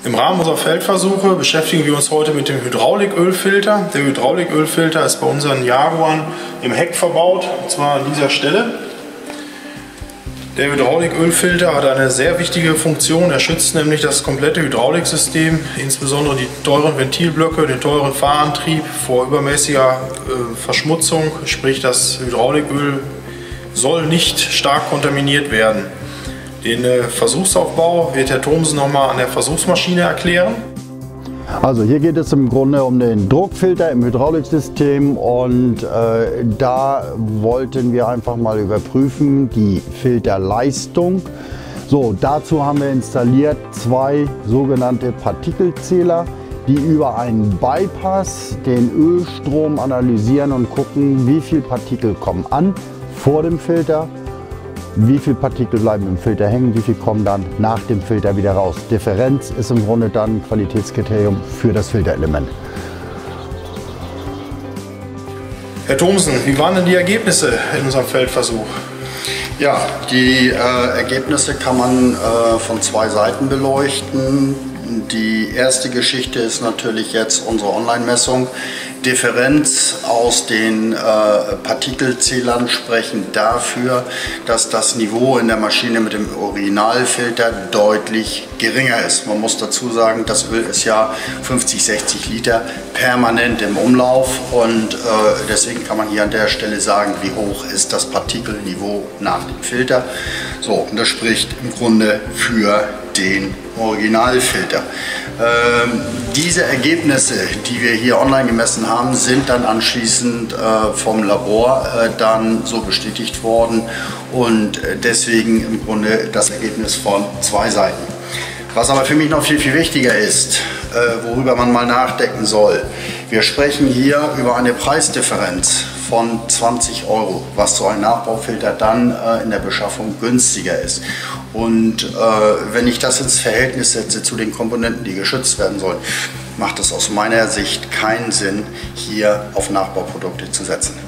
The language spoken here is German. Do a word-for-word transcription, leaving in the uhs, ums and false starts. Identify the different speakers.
Speaker 1: Im Rahmen unserer Feldversuche beschäftigen wir uns heute mit dem Hydraulikölfilter. Der Hydraulikölfilter ist bei unseren Jaguaren im Heck verbaut, und zwar an dieser Stelle. Der Hydraulikölfilter hat eine sehr wichtige Funktion. Er schützt nämlich das komplette Hydrauliksystem, insbesondere die teuren Ventilblöcke, den teuren Fahrantrieb vor übermäßiger äh, Verschmutzung. Sprich, das Hydrauliköl soll nicht stark kontaminiert werden. Den äh, Versuchsaufbau wird Herr Thomsen nochmal an der Versuchsmaschine erklären.
Speaker 2: Also hier geht es im Grunde um den Druckfilter im Hydrauliksystem und äh, da wollten wir einfach mal überprüfen die Filterleistung. So, dazu haben wir installiert zwei sogenannte Partikelzähler, die über einen Bypass den Ölstrom analysieren und gucken, wie viel Partikel kommen an vor dem Filter. Wie viele Partikel bleiben im Filter hängen, wie viel kommen dann nach dem Filter wieder raus. Differenz ist im Grunde dann ein Qualitätskriterium für das Filterelement.
Speaker 1: Herr Thomsen, wie waren denn die Ergebnisse in unserem Feldversuch?
Speaker 3: Ja, die äh, Ergebnisse kann man äh, von zwei Seiten beleuchten. Die erste Geschichte ist natürlich jetzt unsere Online-Messung. Differenz aus den äh, Partikelzählern sprechen dafür, dass das Niveau in der Maschine mit dem Originalfilter deutlich geringer ist. Man muss dazu sagen, das Öl ist ja fünfzig, sechzig Liter permanent im Umlauf und äh, deswegen kann man hier an der Stelle sagen, wie hoch ist das Partikelniveau nach dem Filter. So, und das spricht im Grunde für den Originalfilter. Ähm, diese Ergebnisse, die wir hier online gemessen haben, sind dann anschließend äh, vom Labor äh, dann so bestätigt worden und äh, deswegen im Grunde das Ergebnis von zwei Seiten. Was aber für mich noch viel, viel wichtiger ist, äh, worüber man mal nachdenken soll. Wir sprechen hier über eine Preisdifferenz von zwanzig Euro, was so ein Nachbaufilter dann äh, in der Beschaffung günstiger ist. Und äh, wenn ich das ins Verhältnis setze zu den Komponenten, die geschützt werden sollen, macht es aus meiner Sicht keinen Sinn, hier auf Nachbauprodukte zu setzen.